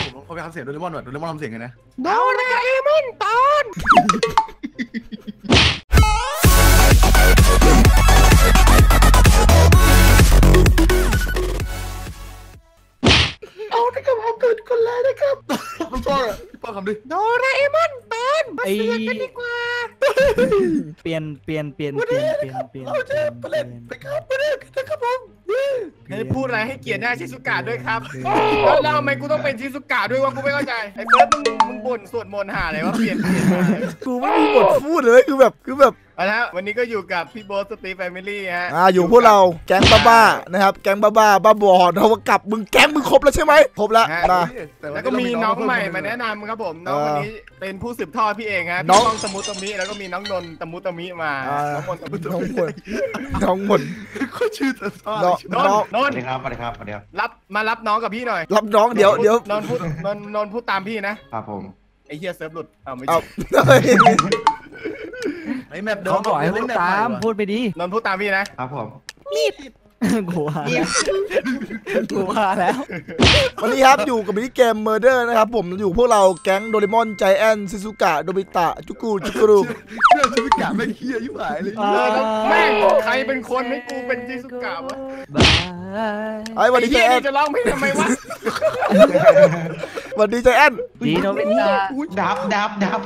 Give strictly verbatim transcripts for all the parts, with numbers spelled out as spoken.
ผมเขาไปทำเสียงโดเรมอนหน่อยโดเรมอนทำเสียงไงนะโดราเอมอนตอนเอาที่กับผมเกิดคนแรกนะครับพี่ป้องพี่ป้องคำดิโดราเอมอนตอนมาเสือกกันดีกว่าเปลี่ยนเปลี่ยนเปลี่ยนเปลี่ยนเปลี่ยนเปลี่ยนเราจะไปเล่นไปครับไปเล่นกันนะครับผมให้พูดอะไรให้เกียรติหน้าชิซุกะด้วยครับแล้วทำไมกูต้องเป็นชิซุกะด้วยวะกูไม่เข้าใจไอ้เฟิร์สมึงมึงบ่นสวดมนต์หาอะไรวะเปลี่ยนเปลี่ยนกูไม่มีบทพูดเลยคือแบบคือแบบเอาละวันนี้ก็อยู่กับพี่โบ๊ทสตีฟแฟมิลี่ฮะอ่าอยู่พวกเราแก๊งบ้าๆนะครับแก๊งบ้าๆบ้าบอเรากับมึงแก๊งมึงครบแล้วใช่ไหมครบแล้วนะแล้วก็มีน้องใหม่มาแนะนำครับผมน้องคนนี้เป็นผู้สืบทอดพี่เองฮะน้องตะมุตะมิแล้วก็มีน้องนนตะมุตะมิมาน้องมนตะมุตะมิน้องมนเขาชื่อน้องนนนนสวัสดีครับสวัสดีครับสวัสดีครับรับมารับน้องกับพี่หน่อยรับน้องเดี๋ยวเดี๋ยวนนพูดนนนนพูดตามพี่นะครับผมไอ้เฮียเซิร์ฟหลุดเอาไม่ใช่ไอ้แมปเดิมบอกให้พูดตามพูดไปดินนพูดตามพี่นะครับผมมีดกูว่ากูว่าแล้ววันนี้ครับอยู่กับมินิเกม Murder นะครับผมอยู่พวกเราแก๊งโดเรมอนใจแอนซิซุกะโดบิตะจุกุจุกุรุเรื่องชิซุกะไม่เฮียยิ่งหายเลยแม่งใครเป็นคนให้กูเป็นชิซุกะวะไอ้วันนี้ใจแอนจะร้องเพลงทำไมวะวันนี้ใจแอนดีโดบิตะดับดับดับ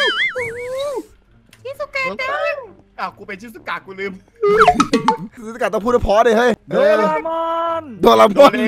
ชิซุกะดังอ้าวกูเป็นชิซุกะกูลืมชิซุกะต้องพูดเพราะเลยเฮ้ยโดรามอนโดรามอน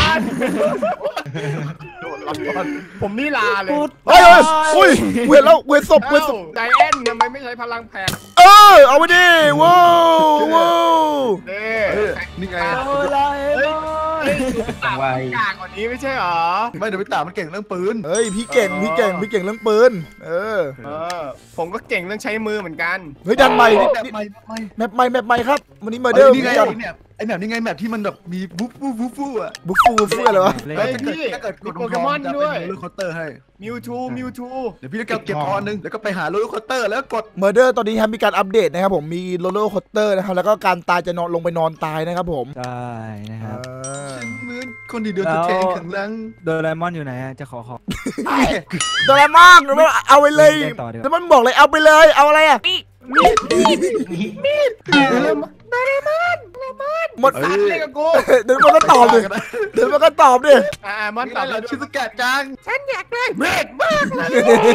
ผมนี่ลาเลยเฮ้ยอุ้ยเวทแล้วเวทศพเวทศพใจแอนทำไมไม่ใช้พลังแผงเออเอาไปดิว้าวว้าวนี่ไงโดราเอมอนต่างกากกว่านี้ไม่ใช่หรอไม่เดี๋ยวไปตามมันเก่งเรื่องปืนเฮ้ยพี่เก่งพี่เก่งพี่เก่งเรื่องปืนเออผมก็เก่งเรื่องใช้มือเหมือนกันเฮ้ยดันใหม่แมปใหม่แมปใหม่แมปใหม่ครับวันนี้มาเดิมนี่ไงไอแมปนี่ไงแมปที่มันแบบมีบุ๊บบุ๊บบุ๊บบุ๊บอะบุ๊บบุ๊บบุ๊บอะไรวะเฮ้ยพี่ถ้าเกิดกดโปเกมอนด้วยโรลคอตเตอร์ให้มิวทูมิวทูเดี๋ยวพี่จะเก็บพอนึงแล้วก็ไปหาโรลคอตเตอร์แล้วกดเมอร์เดอร์ตอนนี้ครับมีการอัปเดตนะครับผมมีโรลคอตเตอร์นะครับแล้วก็การตายจะนอนลงไปนอนตายนะครับผมใช่นะครับเหมือนคนที่เดือดแทงขังลังโดราเอมอนอยู่ไหนจะขอขอโดราเอมอนเอาไปเลยแล้วมันบอกเลยเอาไปเลยเอาอะไรอ่ะมีดมีดมีดโดราเอมอนโดราเอมอนหมดสัตว์เลยกับกูเดี๋ยวมันก็ตอบดิเดี๋ยวมันก็ตอบดิอ่ามันตอบแล้วชิซุกะจังฉันอยากได้เมดมากเลย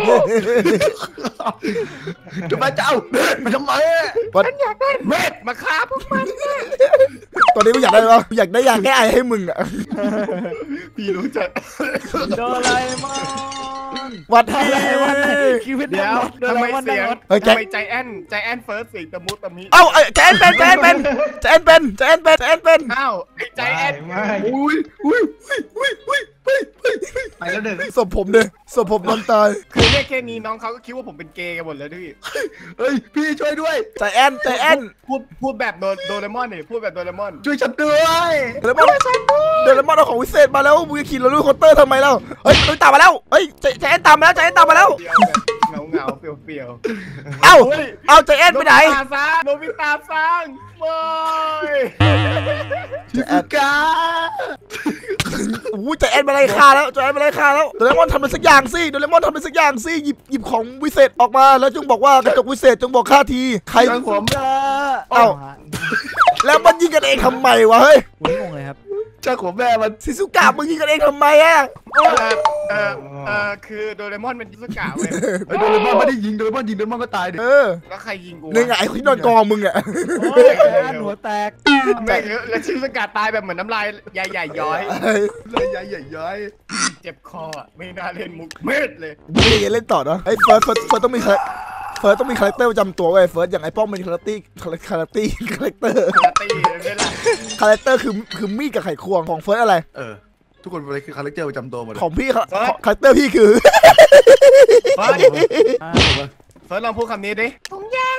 จะมาเจ้าเมดมาทำไมฉันอยากได้เมดมาฆ่าพวกมันตอนนี้มึงอยากได้ปะอยากได้อยากแก้ไอให้มึงอ่ะพี่รู้จักโดราเอมอนวัดไทยคิวเดียวทำไมเสียงทำไมใจแอนใจแอนเฟิร์สเสียงตะมุตะมิเอ้าใจแอนเป็นใจแอนเป็นใจแอนเป็นใจแอนเป็นใจแอนเป็นอ้าวใจแอนอุ้ยอุ้ยอุ้ยอุ้ยอุ้ยอุ้ยไปแล้วหนึ่งศพผมเนี่ยศพผมนอนตายคือเรียกแค่นี้น้องเขาก็คิดว่าผมเป็นเกย์กันหมดเลยพี่เฮ้ยพี่ช่วยด้วยใจแอนใจแอนพูดพูดแบบโดโดเรมอนนี่พูดแบบโดเรมอนช่วยฉันด้วยโดเรมอนโดเรมอนเอาของวิเศษมาแล้วมึงจะขี่รถลูกคอตเตอร์ทำไมแล้วเฮ้ยโดนตามมาแล้วเฮ้ยใจแอนตามมาแล้วใจแอนตามมาแล้วเงาเงาเปรียวเปรียวเอ้าเอาใจแอนไปไหนโนบิตาซังโว้ยชิซุกะโอ้ใจแอนมาไล่ฆ่าแล้วใจแอนมาไล่ฆ่าแล้วโดเรมอนทำอะไรสักอย่างสิโดเรมอนทำอะไรสักอย่างสิหยิบหยิบของวิเศษออกมาแล้วจงบอกว่ากระจกวิเศษจงบอกข้าทีใครผมเอ้าแล้วมันยิงกันเองทำไมวะเฮ้ยผมงงเลยครับเจ้าของแม่มันชิซุกะมึงยิงกันเองทำไมอ่ะเออเออเออคือโดเรมอนเป็นชิซุกะเว้ยโดเรมอนไม่ได้ยิงโดเรมอนยิงโดเรมอนก็ตายดิเออแล้วใครยิงกูนี่ไงไอ้ที่นอนกองมึงอ่ะหัวแตกไม่แล้วชิซุกะตายแบบเหมือนน้ำลายใหญ่ๆย้อยเลยใหญ่ใหญ่ย้อยเจ็บคอไม่น่าเล่นมุกเม็ดเลยนี่เล่นต่อเนาะไอ้เฟิร์สเฟิร์สเฟิร์สต้องมีเฟิร์สต้องมีคาแรคเตอร์ประจำตัวไว้เฟิร์สอย่างไอ้ป้อมเป็นคาแรคเตอร์คาแรคเตอร์คาแรคเตอร์คาแรคเตอร์ไม่ละคาแรคเตอร์คือคือมีดกับไขควงของเฟิร์สอะไรเออทุกคนอะไรคือคาแรคเตอร์ประจำตัวหมดของพี่คาแรคเตอร์พี่คือเฟิร์สลองพูดคำนี้ดิถุงยาง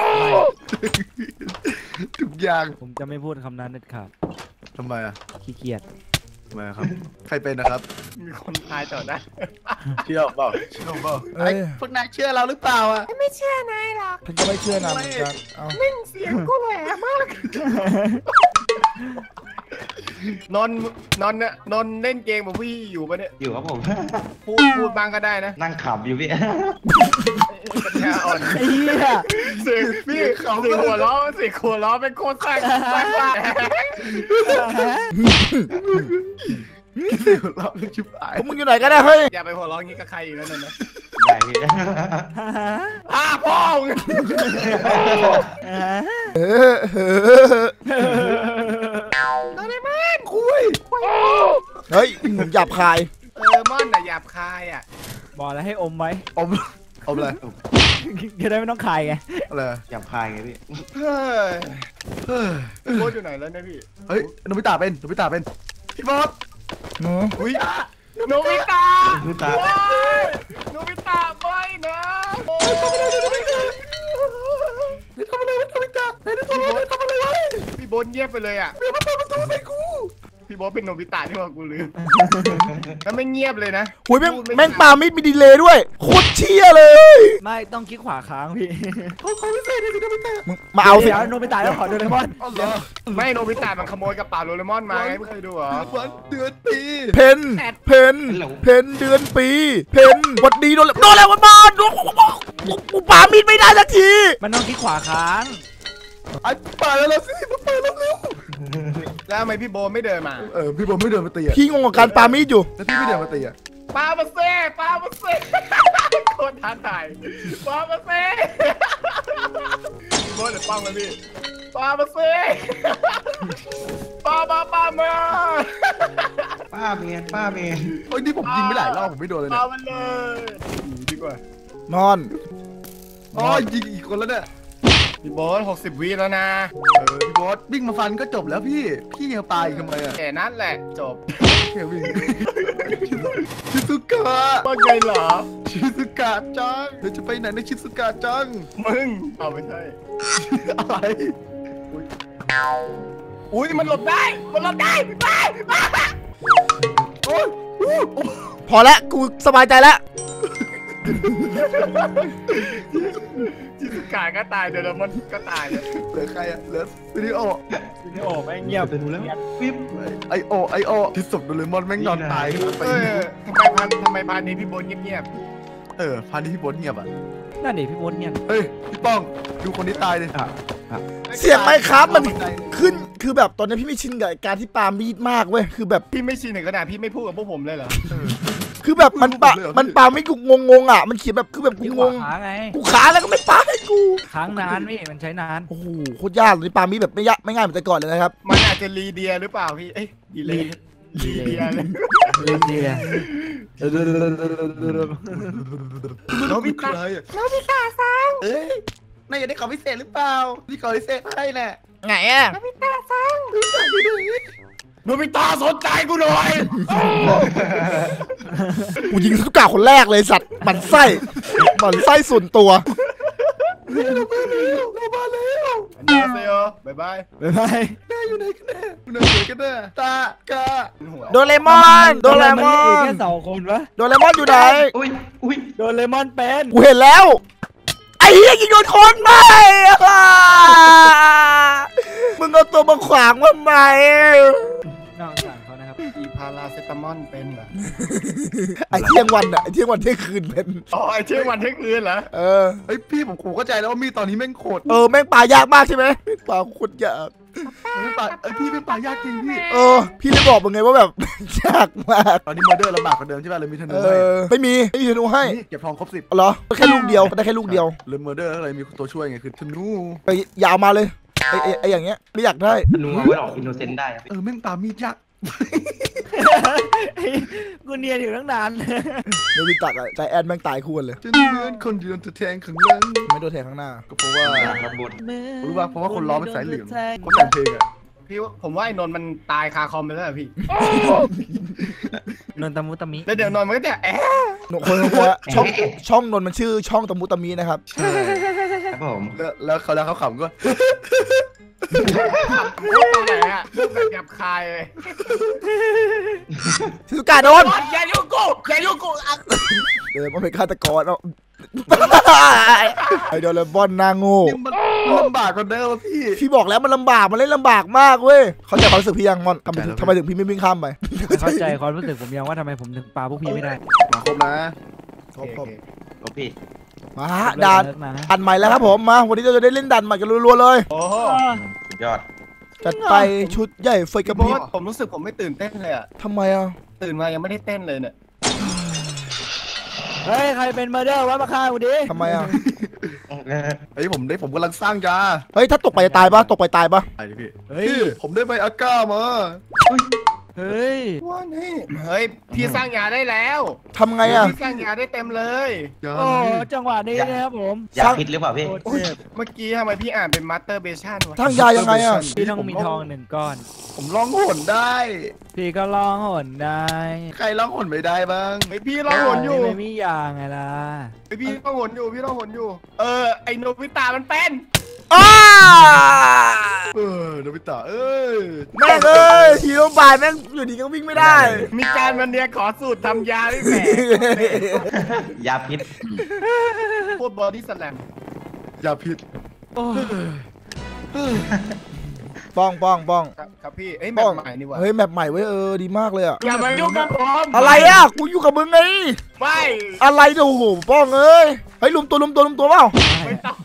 ถุงยางผมจะไม่พูดคำนั้นเด็ดขาดทำไมอ่ะขี้เกียจทำไมครับใครเป็นนะครับมีคนตายต่อได้เชื่อเปล่าเชื่อเปล่าไอ้พวกนายเชื่อเราหรือเปล่าอ่ะไม่เชื่อนายหรอกฉันก็ไม่เชื่อนายเหมือนกันนิ่งเสียงกูแหลมมากนนนนนนเล่นเกมกับพี่อยู่ปะเนี่ยอยู่ครับผมพูดพูดบ้างก็ได้นะนั่งขำอยู่พี่ปัญญาอ่อนไอ้เหี้ยเสียงพี่เสียงหัวล้อเสียงหัวล้อเป็นโคตรแซ่บแซ่บมากเราเล่นชิบหายพวกมึงอยู่ไหนกันนะเฮ้ยอย่าไปหัวล้องี้กับใครอีกแล้วนะได้พี่อ้าพ่อเออเออโดเรมอนคุยเฮ้ยผมหยาบคายเออมอนน่ะหยาบคายอ่ะบอกแล้วให้อมไว้อมอมอะไรจะได้ไม่ต้องคายไงอะไรจับพายไงพี่เฮ้ยเฮ้ยโคตรอยู่ไหนแล้วเนี่ยพี่เฮ้ยโนบิตะเป็นโนบิตะเป็นพี่บอสอุ้ยโนบิตะโนบิตะโอ้ยโนบิตะไม่นะโอ้ยทำอะไรโนบิตะไหนทำอะไรทำอะไรวะพี่โบ๊ทเงียบไปเลยอ่ะเดี๋ยวมาเปิดประตูให้กูพี่โบ๊ทเป็นโนบิตะที่ว่ากูลืมแล้วไม่เงียบเลยนะหุยแม่งแม่งปามิดมีดีเลย์ด้วยโคตรเชี่ยเลยไม่ต้องคลิกขวาค้างพี่ขอขอพิเศษเลยสิโนบิตะมึงมาเอาสิเดี๋ยวโนบิตะแล้วขอโดเรมอนอ๋อเหรอไม่โนบิตะมันขโมยกระเป๋าโดเรมอนมาไงไม่เคยดูเหรอวันเดือนปีเพนเพนเพนเดือนปี เพนวัดดีโดนโดนแล้ววันมาโดนกูปามิดไม่ได้สักทีมันต้องคลิกขวาค้างไอ้ป่าแล้วเราสิมาเปิดแล้วเร็วแล้วทำไมพี่โบไม่เดินมาเออพี่บอลไม่เดินมาตีอ่ะพี่งงกับการปามิดอยู่แล้วพี่ไม่เดินมาตีอ่ะปามาเซ่ปามาเซ่โคตรท้าทายปามาเซ่พี่โบเดี๋ยวป้องเลยพี่ปามาเซ่ปามาปามาป้าเมียนป้าเมียนโอ้ยนี่ผมยิงไม่หลายรอบผมไม่โดนเลยปาเนี่ยมันเลยหนีดีกว่านอนอ๋อยิงอีกคนแล้วเนี่ยพี่โบหกสิบวิแล้วนะเออพี่บอสวิ่งมาฟันก็จบแล้วพี่พี่ยังตายอีกทำไมอ่ะแค่นั้นแหละจบแค่วิ่งชิซุกะว่าไงเหรอชิซุกะจังเธอจะไปไหนนะชิซุกะจังมึงเอาไม่ใช่อะไรอุ้ยมันหลบได้มันหลบได้ไปไปโอ้ยอู้อู้พอแล้วกูสบายใจแล้วจิสกาก็ตายเดลมอนก็ตายเลยเหลือใครอ่ะเหลือวิดีโอนี่โอ้ไม่เงียบไปดูแล้วปิ๊บไอโอไอโอที่ศพโดเรมอนแม่งนอนตายไปเออทำไมพันทำไมพันนี้พี่โบนเงียบเออพันที่พี่บดเงียบอ่ะนั่นดิพี่โบ๊ทเงียบเฮ้ยพี่ป้องดูคนที่ตายดิอ่ะๆเสียงไมค์ครับมันขึ้นคือแบบตอนนี้พี่ไม่ชินกับการที่ปามีดมากเว้ยคือแบบพี่ไม่ชินถึงขนาดพี่ไม่พูดกับพวกผมเลยเหรอคือแบบมันปามันปาไม่กูงงงๆอ่ะมันเขียนแบบคือแบบกูคลิกงขวาง ค้างไงกูขาแล้วก็ไม่ปาให้กูค้างนานพี่มันใช้นานโอ้โหโคตรยากเลยปามีดแบบไม่ยากไม่ง่ายเหมือนแต่ก่อนเลยนะครับมันอาจจะรีเดียหรือเปล่าพี่เอ้ยดีเลยรีเดียเลยเล่นดีเลยโนบิตะใครอ่ะโนบิตะซังเอ้ยน่าจะได้ของพิเศษหรือเปล่าที่ของพิเศษให้แหละไงอ่ะโนบิตะสนใจกูหน่อยกูยิงสุกาคนแรกเลยสัตว์บันไส้บันไส้ส่วนตัวเรามาแล้วเรามาแล้วอันยาเซโอบายบายบ๊ายบายแม่อยู่ไหนกันแน่อยู่ไหนกันแน่ตากาหัวโดเรมอนโดเรมอมันนแค่สองคนวะโดเรมอนอยู่ไหนอุ้ยอุ้ยโดเรมอนเป็นกูเห็นแล้วไอ้เหี้ยยิงโดนคนไหมอ่ะมึงเอาตัวมาขวางว่าไหมน่าสงสารเขานะครับอีพาราเซตามอนเป็นเหรอไอ้เที่ยงวันอ่ะไอ้เที่ยงวันเที่ยงคืนเป็นอ๋อไอเที่ยงวันเที่ยงคืนเหรอเออเฮ้ยพี่ผมขู่เข้าใจแล้วว่ามีตอนนี้แม่งโคตรเออแม่งปลายากมากใช่ไหมแม่งปลาโคตรยากแม่งป่าเอ้ยพี่เป็นป่ายากจริงพี่เออ พี่เลยบอกมึงไงว่าแบบ ยากมากตอนนี้มาเดอร์ลำบากกว่าเดิมใช่ป่ะเลยมีธนูเอให้อไม่มีไม่มีธนูให้นี่เก็บทองครบสิบเหรอแค่ลูกเดียวได้แค่ลูกเดียวเลยเมอร์เดอร์อะไรมีตัวช่วยไงคือธนูไปยาวมาเลยไอ้ไอ้ไอ้อย่างเงี้ยไม่อยากได้ธนูเอาไว้ออกอินโนเซนต์ได้อะเออแม่งปามีดยากกูเนียนอยู่ตั้งนานโดนวิตักอะใจแอนแม่งตายคู่กันเลยจะเหมือนคนยืนตะแทงข้างหลังไม่โดนแทงข้างหน้าก็เพราะว่ารับบทรู้ป่ะเพราะว่าคนร้องเป็นสายเหลืองคนแต่งเพลงอะพี่ว่าผมว่าไอ้นนท์มันตายคาคอมไปแล้วอะพี่นนตามุตามิแล้วเดี๋ยวนนท์มันก็จะแอะหนูคนคนละช่องช่องนนท์มันชื่อช่องตะมุตะมีนะครับครับผมแล้วแล้วเขาแล้วเขาขำก็พูดตอนไหนอะพูดแบบหยาบคายเลยชิซุกะโดนอย่ายุ่งกูอย่ายุ่งกูอ่ะเดินมาเป็นฆาตกรเอาไอโดเรมอนหน้าโง่นี่มันลำบากกว่าเดิมอะพี่พี่บอกแล้วมันลำบากมันเล่นลำบากมากเว้ยเขาใจความรู้สึกพี่ยังมอนทำไมทำไมถึงพี่ไม่วิ่งข้ามไปเข้าใจความรู้สึกผมยังว่าทำไมผมถึงปาพวกพี่ไม่ได้มาครบนะครบครบโอ้พี่มาด่านดันใหม่แล้วครับผมมาวันนี้เราจะได้เล่นดันใหม่กันรัวๆเลยโอ้โหสุดยอดจัดไปชุดใหญ่ไฟกระโบพริบสผมรู้สึกผมไม่ตื่นเต้นเลยอะทำไมอ่ะตื่นมายังไม่ได้เต้นเลยเนี่ยเฮ้ยใครเป็นเมอร์เดอร์วะมาฆ่ากูดิทำไมอ่ะไอ้ยผมได้ผมกำลังสร้างยาเฮ้ยถ้าตกไปจะตายปะตกไปตายปะไอ้พี่เฮ้ยพี่ผมได้ใบอาก้ามาเฮ้ยว่านี่เฮ้ยพี่สร้างยาได้แล้วทำไงอ่ะพี่สร้างยาได้เต็มเลยยาโอ้จังหวะนี้นะครับผมอยากพิษหรือเปล่าพี่โคตรเจ็บเมื่อกี้ทำไมพี่อ่านเป็นมัตเตอร์เบชั่นวะทั้งยายังไงอ่ะพี่ต้องมีทองหนึ่งก้อนผมร้องหนได้พี่ก็ลองหนได้ใครร้องหนไม่ได้บ้างเฮ้ยพี่ร้องหนอยู่ไม่มียางไงล่ะเฮ้ยพี่ร้องหนอยู่พี่ร้องหนอยู่ เออไอโนบิตะมันเป็นอ้าเออโนบิตะเอ้ยแม่งเอ้ยฮีโร่บายแม่งอยู่ดีก็วิ่งไม่ได้มีการมันเนียขอสูตรทำยาด้วยแหมยาพิษพูดบอดี้สแลมอย่าผิดโอ้ป้องป้องป้องครับครับพี่เอ้ยแบป้บองใหม่นี่หวะเฮ้ยแมปใหม่เว้ยเออดีมากเลยอ่ะอย่ามายุ่งกับผมอะไรอ่ะกูอยู่กับมึงไงไม่อะไรเนี่ยโอ้โหป้องเอ้ยเฮ้ยรวมตัวรวมตัวรวมตัวเปล่าไม่ต้อง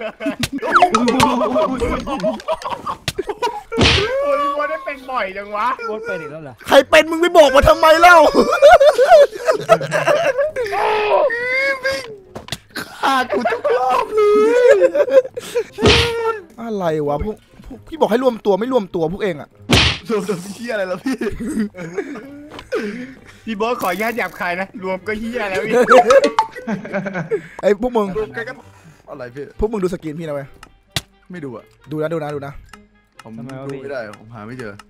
โอ้ยพี่บอลได้เป็นบ่อยจังวะโคตรเป็นอีกแล้วเหรอใครเป็นมึงไม่บอกมาทำไมเล่าฆ่ากูทุกรอบเลยอะไรวะพวกพวกพี่บอกให้รวมตัวไม่รวมตัวพวกเองอ่ะรวมตัวพี่เหี้ยอะไรล่ะพี่พี่บอสขออนุญาตหยาบคายนะรวมก็เฮียแล้วพี่ไอ้พวกมึงรวมกันก็อะไรพี่พวกมึงดูสกินพี่นะเว้ยไม่ดูอ่ะดูนะดูนะดูนะผมดูไม่ได้ผมหาไม่เจอ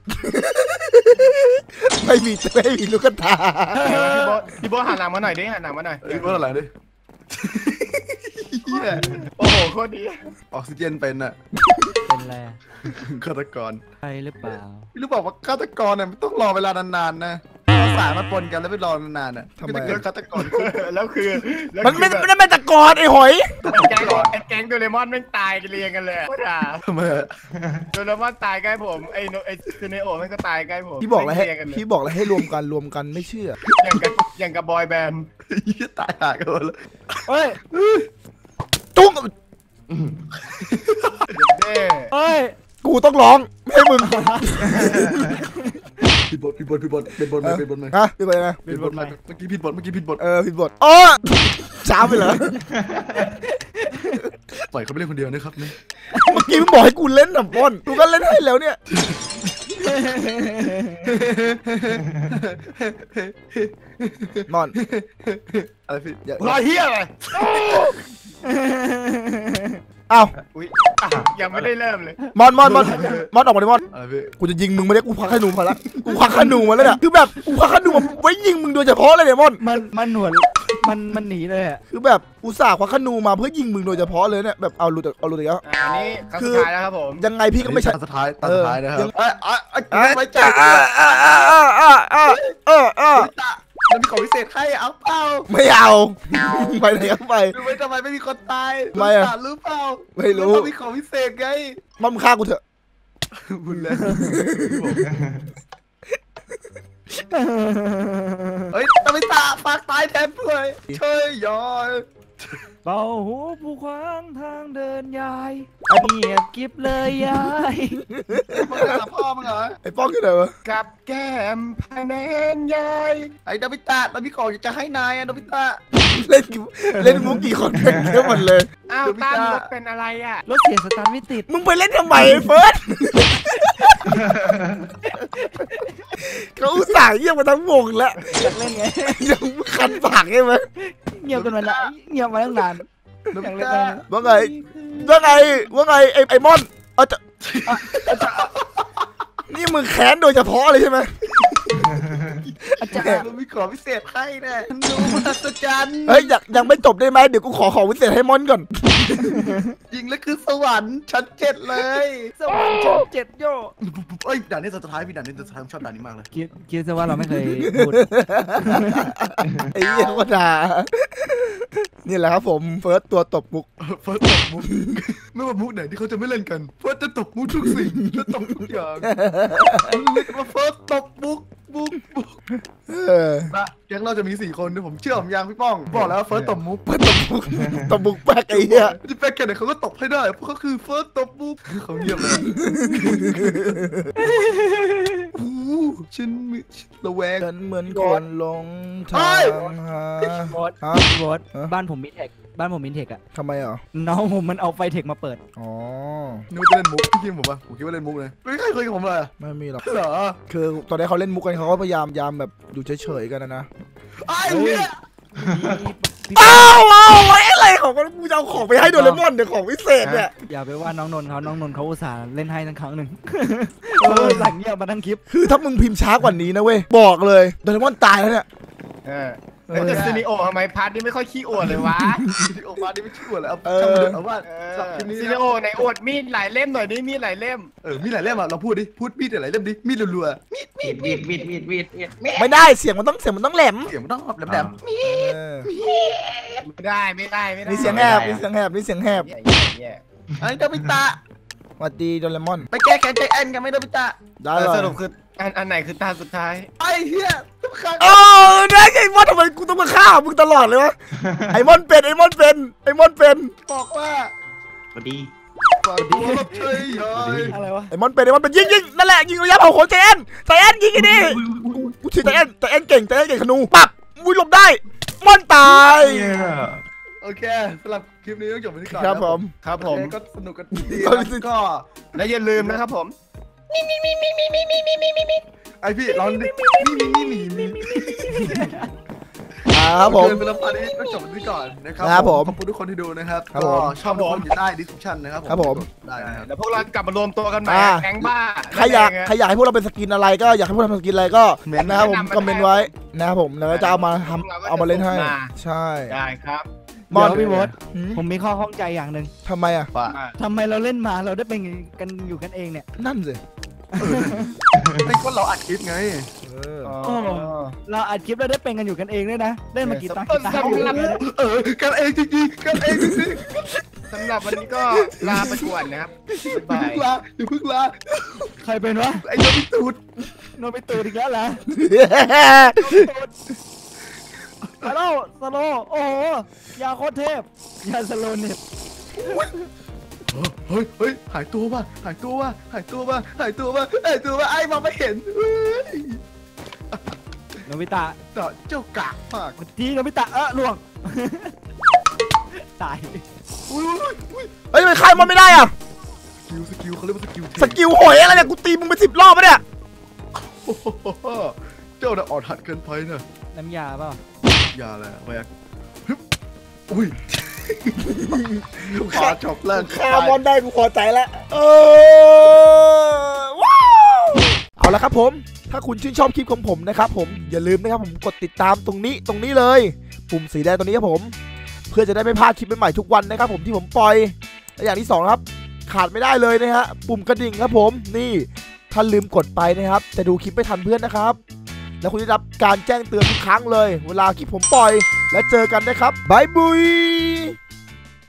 ไม่มีไม่มีลูกตาพี่บอสพี่บอสหันหลังมาหน่อยดิหันหลังมาหน่อยเอ้ยว่าอะไรดิเหี้ยโอ้โหโคตรดีออกซิเจนเป็นอ่ะเป็นอะไรอะฆาตกรใช่หรือเปล่าพี่รู้บอกว่าฆาตกรเนี่ยมันต้องรอเวลานานๆนะเอาสายมาปนกันแล้วไปรอนานๆอ่ะก็จะเกิดฆาตกรแล้วคือแล้วมันคือไม่แบบไม่ได้เป็นตะกอนไอ้หอยแก๊งไอ้แก๊งโดเรมอนแม่งตายกันเรียงกันเลยโคตรด่าทำไมอะโดเรมอนตายใกล้ผมไอ้โนไอ้ซูเนโอะแม่งก็ตายใกล้ผมพี่บอกแล้วให้ม่งเรียงกันเลยพี่บอกแล้วให้รวมกันรวมกันไม่เชื่ออย่างกับอย่างกับบอยแบนด์เหี้ยตายหากันหมดเลยเฮ้ยตุ้งเด้เฮ้ยกูต้องร้องไม่ให้มึงผิดบทผิดบทผิดบทเป็นบทไหมเป็นบทไหมฮะพี่ไปนะเป็นบทไหมเมื่อกี้ผิดบทเมื่อกี้ผิดบทเออผิดบทอ๋อช้าไปเหรอปล่อยเขาไปเล่นคนเดียวนะครับนี่เมื่อกี้มึงบอกให้กูเล่นนะบอลกูก็เล่นให้แล้วเนี่ยมอนอะไรพี่อย่ารอยเฮียอะไรอ้าวอุ้ยอ่ะยังไม่ได้เริ่มเลยมอนมอนมอนมอนออกมาดิมอนอะไรพี่กูจะยิงมึงไม่ได้กูควักขนูมาแล้วกูควักขนูมาแล้วเนี่ยคือแบบกูควักขนูมาไว้ยิงมึงโดยเฉพาะเลยเนี่ยมอนมันมันหนวดมันมันหนีเลยอะคือแบบอุตส่าห์ควักขนูมาเพื่อยิงมึงโดยเฉพาะเลยเนี่ยแบบเอาหลุดเอาหลุดอีกแล้วอ่ะอันนี้ครั้งสุดท้ายแล้วครับผมยังไงพี่ก็ไม่ใช่ตาสุดท้ายตาสุดท้ายนะครับเออเอ้ยเอ้ยเอ้ยอ่ะไว้ใจอ่ะอ่ะอ่ะอ่ะอ่ะอ่ะอ่ะอ่ะตาแล้วมีของพิเศษให้เอาเปล่าไม่เอาไปไหนก็ไปรู้ไหมทำไมไม่มีคนตายทำไมอะตารู้เปล่าไม่รู้แล้วมีของพิเศษไงมอนมึงฆ่ากูเถอะบุญแล้วเฮ้ยทำไมตาปากตายแทนด้วยเชยยอยเบาหูผู้ขวางทางเดินยายเงียบกิบเลยยายมึงหาพ่อมึงเหรอไอ้ป้องอยู่ไหนวะกับแก้มพะแนนยายไอ้โนบิตะเรามีของอยากจะให้นายอะโนบิตะเล่นกี่เล่นมุกกี่คนแม่งเยอะหมดเลยอ้าวเดี๋ยวพี่ตั้นจ้ารถเป็นอะไรอ่ะรถเสียสตาร์ทไม่ติดมึงไปเล่นทำไมไอ้เฟิร์สเขาอุตส่าห์เยี่ยมมาทั้งวงแล้วอยากเล่นไงยังคันปากใช่ไหมเงียบกันมาละเงียบมาตั้งนานโนอยาบิกเล่นตะกันว่าไงว่าไงว่าไงไอ้ไอ้มอนเอาจะนี่มึงแค้นโดยเฉพาะเลยใช่ไหมอาจารย์เรามีของพิเศษให้แน่ดูมหัศจรรย์เฮ้ยอยากยังไม่จบได้ไหมเดี๋ยวกูขอของพิเศษให้มอนก่อนยิงแล้วคือสวรรค์ชั้นเจ็ดเลยสวรรค์ชั้นเจ็ดโยเอ้ยด่านนี้สุดท้ายพี่ด่านนี้สุดท้ายผมชอบด่านนี้มากเลยคิดคิดซะว่าเราไม่เคยพูดไอ้เหี้ยก็ด่านี่แหละครับผมเฟิร์สตัวตบมุกเฟิร์สตบมุกไม่ว่ามุกไหนที่เขาจะไม่เล่นกันเฟิร์สจะตบมุกทุกสิ่งจะตบทุกอย่างเรียกว่าเฟิร์สตบมุกมุกมุกเออนะแก๊งเราจะมีสี่คนนะผมเชื่อผมยังพี่ป้องบอกแล้วว่าเฟิร์สตบมุกเฟิร์สตบมุกตบมุกแป๊กไอ้เหี้ยจะเป็นแค่ไหนเขาก็ตบให้ได้เพราะเขาคือเฟิร์สตบมุกเขาเงียบเลยโอ้ฉันมีระแวงฉันเหมือนคนหลงทางหาบอสฮะบอสฮะบ้านผมมีเทคบ้านผมมีเทคอะทำไมอ่ะน้องผมมันเอาไฟเทคมาเปิดอ๋อนึกว่าจะเล่นมุกพี่คิดผมปะผมคิดว่าเล่นมุกเลยไม่มีใครเคยกับผมเลยไม่มีหรอกเหรอคือตอนนี้เขาเล่นมุกกันเขาก็พยายามยามแบบอยู่เฉยๆกันนะนะไอ้เนี่ยอ้าวอ้าวไว้อะไรของมันกูจะเอาของไปให้โดเรมอนเดี๋ยวของพิเศษเนี่ยอย่าไปว่าน้องนนท์เขาน้องนนท์เขาอุตส่าห์เล่นให้ทั้งครั้งหนึ่งเออสั่งเงียบมาทั้งคลิปคือถ้ามึงพิมพ์ช้ากว่านี้นะเว้ยบอกเลยโดเรมอนตายแล้วเนี่ยเออแล้วแต่ซีนิโอทำไมพาร์ทนี้ไม่ค่อยขี้อวดเลยวะออกมาดิไม่ชั่วเลยเอาเออช่างมันเถอะเอาว่าเอสำหรับคลิปนี้ซีนะนิโอไหนอวดมีดหลายเล่มหน่อยดิมีดหลายเล่มเออมีหลายเล่มอ่ะเราพูดดิพูดมีดหลายเล่มดิมีดรัวๆมีดวีดวีดวีดวีดวีดวีดไม่ได้เสียงมันต้องเสียงมันต้องแหลมเสียงมันต้องแบบแหลมๆมีเออไม่ได้ไม่ได้ไม่ได้มีเสียงแหบมีเสียงแหบมีเสียงแหบแย่แย่แย่ไอ้โดบิตะสวัสดีโดเรมอนไปแก้แค้นใจแอนกันไหมโดบิตะได้เออเลสยรุปคืออันอันไหนคือตาสุดท้ายไอ้เหี้ยทุกครั้งเออได้ไงว่าทำไมกูต้องมาฆ่ามึงตลอดเลยวะไอมอนเป็นไอมอนเป็นไอมอนเป็นบอกว่าสวัสดีฝากตัวรับใช้ยายอะไรวะไอมอนเป็นไอมอนเป็นยิงยิงนั่นแหละยิงระยะเผาขนใจแอนใจแอนยิงไอ้นี่กูชี้ใจแอนใจแอนเก่งใจแอนเก่งขนูปับมุ้ยหลบได้มอนตายโอเคสำหรับคลิปนี้ต้องจบไปที่ก่อนครับผมครับผมโอเคก็สนุกกันดีก็นะก็และอย่าลืมนะครับผมไอพี่ร้องดิมีมีมีมีมีอ่าครับผมโอเคสำหรับตอนนี้ต้องจบไปที่ก่อนนะครับครับผมขอบคุณทุกคนที่ดูนะครับครับก็ผมชอบทุกคนอยู่ใต้ดิสคริปชั่นนะครับครับผมได้นะครับแล้วพวกเรากลับมารวมตัวกันใหม่อ่าแก๊งบ้าใครอยากใครอยากให้พวกเราเป็นสกินอะไรก็อยากให้พวกเราเป็นสกินอะไรก็นะครับผมคอมเมนต์ไว้นะครับผมแล้วก็จะเอามาทำเอามาเล่นให้ใช่ได้ครับมอนเดี๋ยวพี่บอสหืมผมมีข้อข้องใจอย่างหนึ่งทำไมอ่ะทำไมเราเล่นมาเราได้เป็นกันอยู่กันเองเนี่ยนั่นสิไอ้ก็เราอัดคลิปไงเออโอ้เราอัดคลิปเราได้เป็นกันอยู่กันเองด้วยนะเล่นมากี่ตากี่ตาสำหรับเออกันเองจริงๆกันเองจริงสำหรับวันนี้ก็ลาไปก่อนนะครับๆบ๊ายอย่าบายเพิ่งลาอย่าเพิ่งลาใครเป็นวะไอ้โดนพี่ตูดโนไปตื่นอีกแล้วเหรอฮัลโหลสโลโอ้โหยาโคตรเทพยาสโลเน็ตเฮ้ยเฮ้ยหายตัวว่ะหายตัวว่ะหายตัวว่ะหายตัวว่ะหายตัวว่ะไอ้มองไม่เห็นเฮ้ยโนบิตะแต่เจ้ากากมากทีโนบิตะเออล่วงตายอุ้ยอุ้ยอุ้ยเฮ้ยทำไมฆ่ามอนไม่ได้อ่ะสกิลสกิลเขาเรียกว่าสกิลสกิลหอยอะไรเนี่ยกูตีมึงไปสิบรอบแล้วเนี่ยโอ้โหเจ้าน่ะอ่อนหัดเกินไปนะน้ำยาเปล่าอย่าเลยแหวกฮึบอุ้ยขอจบเลิกฆ่ามอนได้กูพอใจแล้วเออว้าวเอาละครับผมถ้าคุณชื่นชอบคลิปของผมนะครับผมอย่าลืมนะครับผมกดติดตามตรงนี้ตรงนี้เลยปุ่มสีแดงตรงนี้ครับผมเพื่อจะได้ไม่พลาดคลิปใหม่ๆทุกวันนะครับผมที่ผมปล่อยและอย่างที่สองครับขาดไม่ได้เลยนะฮะปุ่มกระดิ่งครับผมนี่ถ้าลืมกดไปนะครับจะดูคลิปไม่ทันเพื่อนนะครับแล้วคุณจะได้รับการแจ้งเตือนทุกครั้งเลยเวลาคลิปผมปล่อยและเจอกันนะครับบายบุย